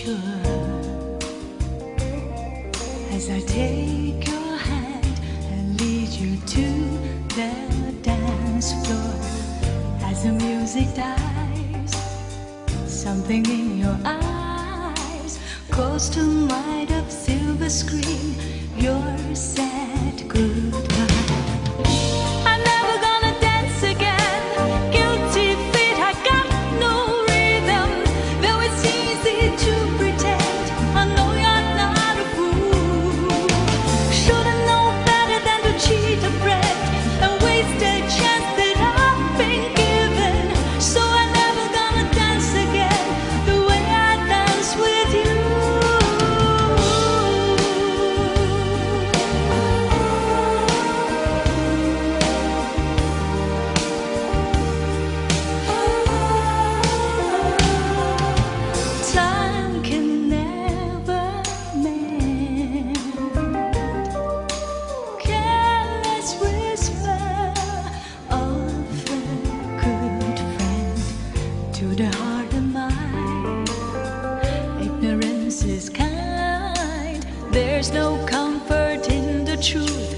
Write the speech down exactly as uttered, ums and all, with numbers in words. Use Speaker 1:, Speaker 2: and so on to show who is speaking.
Speaker 1: sure as I take your hand and lead you to the dance floor. As the music dies, something in your eyes calls to mind of silver screen your sad goodbye. I'm never gonna dance again, guilty feet, I got no rhythm. Though it's easy to pretend, I know you're not a fool. Should've known better than to cheat a friend and waste a chance that I've been given. So I'm never gonna dance again the way I dance with you. Time can never mend. Careless whisper of a good friend to the heart of mine. Ignorance is kind. There's no comfort in the truth.